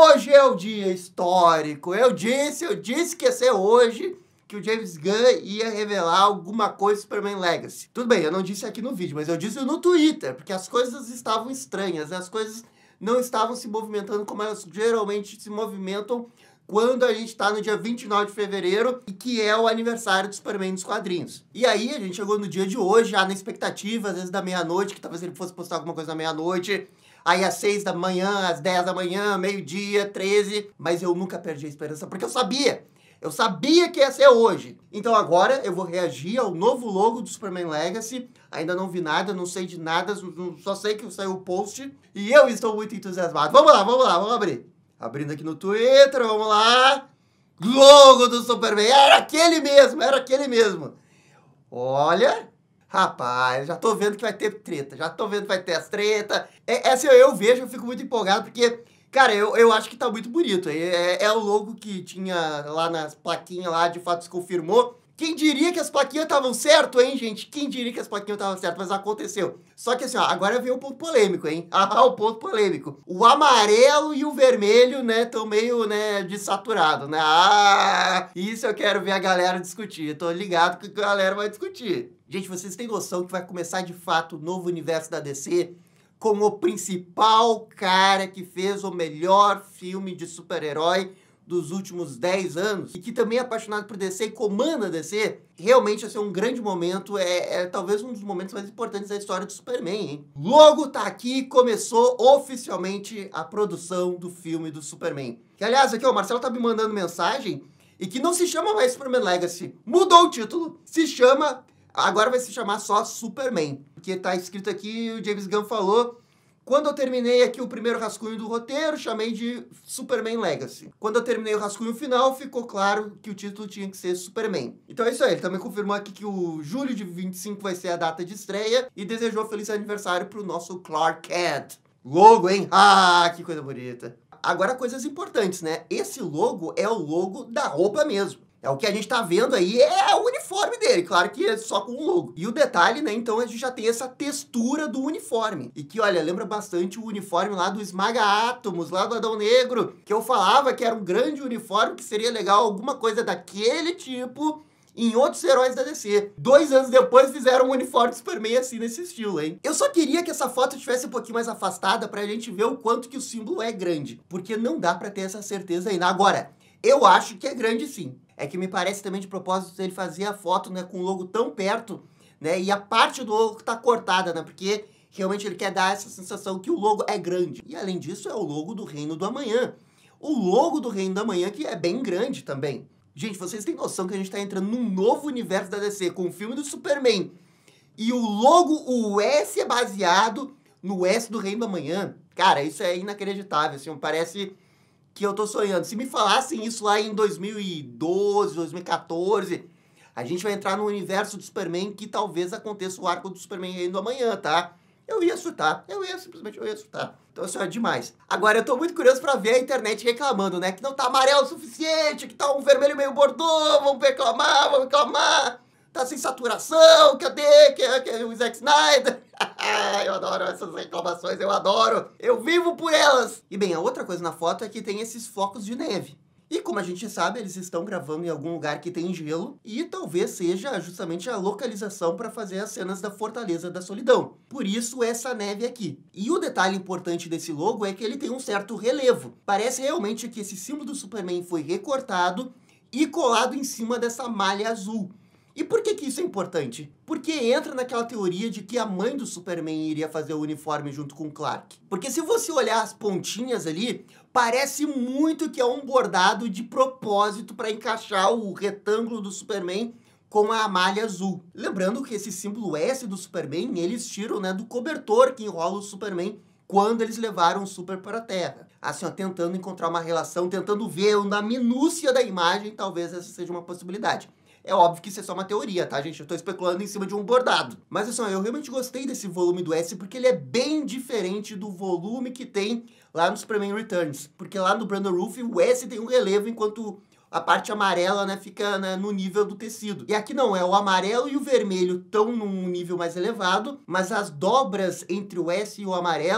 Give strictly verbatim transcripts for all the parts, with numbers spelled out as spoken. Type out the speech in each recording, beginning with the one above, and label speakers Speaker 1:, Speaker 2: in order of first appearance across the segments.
Speaker 1: Hoje é o dia histórico. Eu disse, eu disse que ia ser hoje que o James Gunn ia revelar alguma coisa do Superman Legacy. Tudo bem, eu não disse aqui no vídeo, mas eu disse no Twitter, porque as coisas estavam estranhas, as coisas não estavam se movimentando como elas geralmente se movimentam quando a gente tá no dia vinte e nove de fevereiro, e que é o aniversário do Superman nos quadrinhos. E aí, a gente chegou no dia de hoje, já na expectativa, às vezes da meia-noite, que talvez ele fosse postar alguma coisa na meia-noite, aí às seis da manhã, às dez da manhã, meio-dia, treze, mas eu nunca perdi a esperança, porque eu sabia, eu sabia que ia ser hoje. Então agora eu vou reagir ao novo logo do Superman Legacy, ainda não vi nada, não sei de nada, só sei que saiu o post, e eu estou muito entusiasmado. Vamos lá, vamos lá, vamos abrir. Abrindo aqui no Twitter, vamos lá. Logo do Superman. Era aquele mesmo, era aquele mesmo. Olha, rapaz, já tô vendo que vai ter treta. Já tô vendo que vai ter as tretas. É, essa eu vejo, eu fico muito empolgado, porque, cara, eu, eu acho que tá muito bonito. É, é, é o logo que tinha lá nas plaquinhas lá, de fato se confirmou. Quem diria que as plaquinhas estavam certo, hein, gente? Quem diria que as plaquinhas estavam certo, mas aconteceu. Só que assim, ó, agora vem o ponto polêmico, hein? Ah, o ponto polêmico. O amarelo e o vermelho, né, estão meio, né, desaturados, né? Ah, isso eu quero ver a galera discutir. Tô ligado que a galera vai discutir. Gente, vocês têm noção que vai começar de fato o novo universo da D C com o principal cara que fez o melhor filme de super-herói dos últimos dez anos, e que também é apaixonado por D C e comanda a D C, realmente esse é um grande momento, é, é talvez um dos momentos mais importantes da história do Superman, hein? Logo tá aqui, começou oficialmente a produção do filme do Superman. Que, aliás, aqui ó, o Marcelo tá me mandando mensagem, e que não se chama mais Superman Legacy, mudou o título, se chama, agora vai se chamar só Superman, porque tá escrito aqui, o James Gunn falou: quando eu terminei aqui o primeiro rascunho do roteiro, chamei de Superman Legacy. Quando eu terminei o rascunho final, ficou claro que o título tinha que ser Superman. Então é isso aí, ele também confirmou aqui que o julho de vinte e cinco vai ser a data de estreia e desejou feliz aniversário pro nosso Clark Kent. Logo, hein? Ah, que coisa bonita. Agora, coisas importantes, né? Esse logo é o logo da roupa mesmo. É o que a gente tá vendo aí, é o uniforme dele, claro que é só com o logo. E o detalhe, né, então a gente já tem essa textura do uniforme. E que, olha, lembra bastante o uniforme lá do Esmaga Átomos, lá do Adão Negro, que eu falava que era um grande uniforme, que seria legal alguma coisa daquele tipo em outros heróis da D C. Dois anos depois fizeram um uniforme do Superman assim, nesse estilo, hein? Eu só queria que essa foto estivesse um pouquinho mais afastada pra gente ver o quanto que o símbolo é grande, porque não dá pra ter essa certeza ainda. Agora, eu acho que é grande sim. É que me parece também de propósito ele fazer a foto, né, com o logo tão perto, né, e a parte do logo tá cortada, né, porque realmente ele quer dar essa sensação que o logo é grande. E além disso é o logo do Reino do Amanhã. O logo do Reino do Amanhã que é bem grande também. Gente, vocês têm noção que a gente tá entrando num novo universo da D C com o filme do Superman. E o logo, o S é baseado no S do Reino do Amanhã. Cara, isso é inacreditável, assim, parece que eu tô sonhando. Se me falassem isso lá em dois mil e doze, dois mil e quatorze, a gente vai entrar no universo do Superman que talvez aconteça o arco do Superman Reino do Amanhã, tá? Eu ia surtar, eu ia, simplesmente eu ia surtar. Então isso é demais. Agora eu tô muito curioso pra ver a internet reclamando, né? Que não tá amarelo o suficiente, que tá um vermelho meio bordô, vamos reclamar, vamos reclamar. Tá sem saturação, cadê? Que é o Zack Snyder? Eu adoro essas reclamações, eu adoro. Eu vivo por elas. E bem, a outra coisa na foto é que tem esses flocos de neve. E como a gente sabe, eles estão gravando em algum lugar que tem gelo e talvez seja justamente a localização para fazer as cenas da Fortaleza da Solidão. Por isso essa neve aqui. E o detalhe importante desse logo é que ele tem um certo relevo. Parece realmente que esse símbolo do Superman foi recortado e colado em cima dessa malha azul. E por que que isso é importante? Porque entra naquela teoria de que a mãe do Superman iria fazer o uniforme junto com o Clark. Porque se você olhar as pontinhas ali, parece muito que é um bordado de propósito para encaixar o retângulo do Superman com a malha azul. Lembrando que esse símbolo S do Superman, eles tiram, né, do cobertor que enrola o Superman quando eles levaram o Super para a Terra. Assim, ó, tentando encontrar uma relação, tentando ver na minúcia da imagem, talvez essa seja uma possibilidade. É óbvio que isso é só uma teoria, tá, gente? Eu tô especulando em cima de um bordado. Mas, assim, eu realmente gostei desse volume do S porque ele é bem diferente do volume que tem lá no Superman Returns. Porque lá no Brandon Routh, o S tem um relevo, enquanto a parte amarela, né, fica, né, no nível do tecido. E aqui não, é o amarelo e o vermelho estão num nível mais elevado, mas as dobras entre o S e o amarelo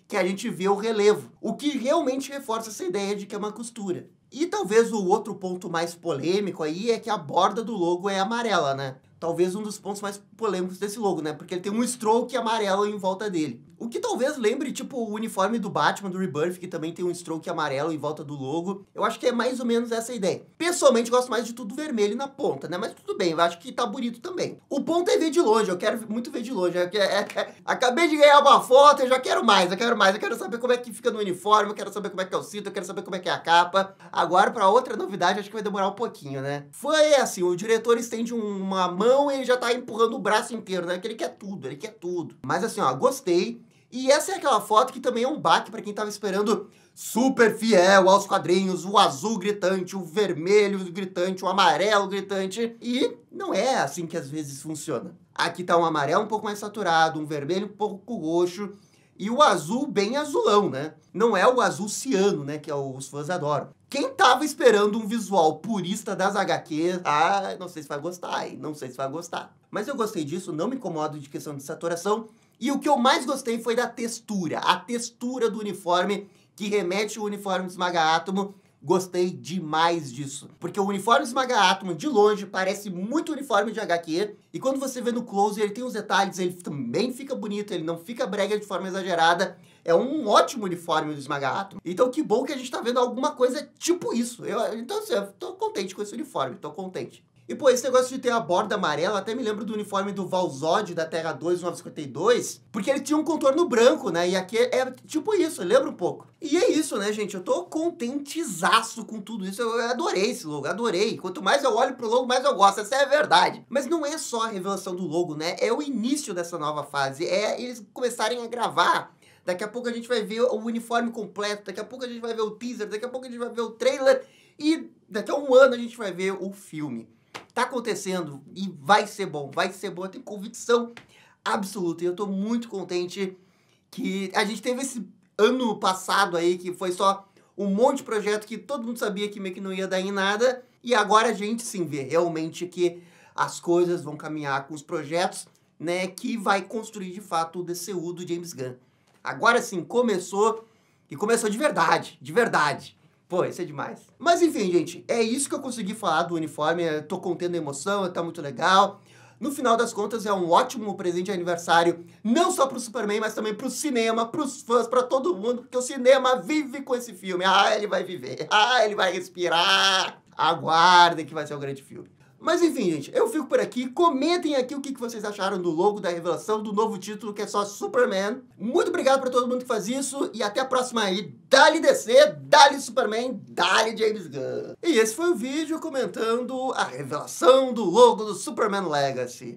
Speaker 1: que a gente vê o relevo, o que realmente reforça essa ideia de que é uma costura. E talvez o outro ponto mais polêmico aí é que a borda do logo é amarela, né? Talvez um dos pontos mais polêmicos desse logo, né? Porque ele tem um stroke amarelo em volta dele. O que talvez lembre, tipo, o uniforme do Batman, do Rebirth, que também tem um stroke amarelo em volta do logo. Eu acho que é mais ou menos essa a ideia. Pessoalmente, gosto mais de tudo vermelho na ponta, né? Mas tudo bem, eu acho que tá bonito também. O ponto é ver de longe, eu quero muito ver de longe. É, é, é, acabei de ganhar uma foto, eu já quero mais, eu quero mais. Eu quero saber como é que fica no uniforme, eu quero saber como é que é o cinto, eu quero saber como é que é a capa. Agora, pra outra novidade, acho que vai demorar um pouquinho, né? Foi assim, o diretor estende uma mão e ele já tá empurrando o braço inteiro, né? Porque ele quer tudo, ele quer tudo. Mas assim, ó, gostei. E essa é aquela foto que também é um baque pra quem tava esperando super fiel aos quadrinhos, o azul gritante, o vermelho gritante, o amarelo gritante. E não é assim que às vezes funciona. Aqui tá um amarelo um pouco mais saturado, um vermelho um pouco roxo e o azul bem azulão, né? Não é o azul ciano, né? Que os fãs adoram. Quem tava esperando um visual purista das agá quês, ah, não sei se vai gostar, hein? Não sei se vai gostar. Mas eu gostei disso, não me incomodo de questão de saturação. E o que eu mais gostei foi da textura. A textura do uniforme, que remete ao uniforme do Esmaga-Átomo. Gostei demais disso. Porque o uniforme do Esmaga-Átomo, de longe, parece muito uniforme de agá quê. E quando você vê no close, ele tem os detalhes, ele também fica bonito, ele não fica brega de forma exagerada. É um ótimo uniforme do Esmaga-Átomo. Então que bom que a gente tá vendo alguma coisa tipo isso. Eu, então assim, eu tô contente com esse uniforme, tô contente. E, pô, esse negócio de ter a borda amarela, até me lembro do uniforme do Valzod da Terra dois, mil novecentos e cinquenta e dois, porque ele tinha um contorno branco, né? E aqui é tipo isso, lembra um pouco. E é isso, né, gente? Eu tô contentizaço com tudo isso. Eu adorei esse logo, adorei. Quanto mais eu olho pro logo, mais eu gosto. Essa é a verdade. Mas não é só a revelação do logo, né? É o início dessa nova fase. É eles começarem a gravar. Daqui a pouco a gente vai ver o uniforme completo. Daqui a pouco a gente vai ver o teaser. Daqui a pouco a gente vai ver o trailer. E daqui a um ano a gente vai ver o filme. Tá acontecendo e vai ser bom, vai ser bom, eu tenho convicção absoluta. E eu tô muito contente que a gente teve esse ano passado aí, que foi só um monte de projeto que todo mundo sabia que meio que não ia dar em nada. E agora a gente sim vê realmente que as coisas vão caminhar com os projetos, né, que vai construir de fato o D C U do James Gunn. Agora sim, começou, e começou de verdade, de verdade. Pô, isso é demais. Mas enfim, gente, é isso que eu consegui falar do uniforme. Eu tô contendo a emoção, tá muito legal. No final das contas, é um ótimo presente de aniversário, não só pro Superman, mas também pro cinema, pros fãs, pra todo mundo, porque o cinema vive com esse filme. Ah, ele vai viver. Ah, ele vai respirar. Aguardem que vai ser um grande filme. Mas enfim, gente, eu fico por aqui. Comentem aqui o que vocês acharam do logo, da revelação, do novo título, que é só Superman. Muito obrigado pra todo mundo que faz isso. E até a próxima aí. Dali D C, dali Superman, dali James Gunn. E esse foi o vídeo comentando a revelação do logo do Superman Legacy.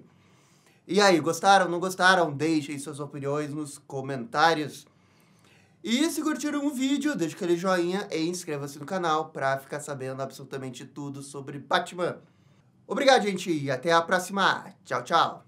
Speaker 1: E aí, gostaram, não gostaram? Deixem suas opiniões nos comentários. E se curtiram o vídeo, deixe aquele joinha e inscreva-se no canal pra ficar sabendo absolutamente tudo sobre Batman. Obrigado, gente, e até a próxima. Tchau, tchau.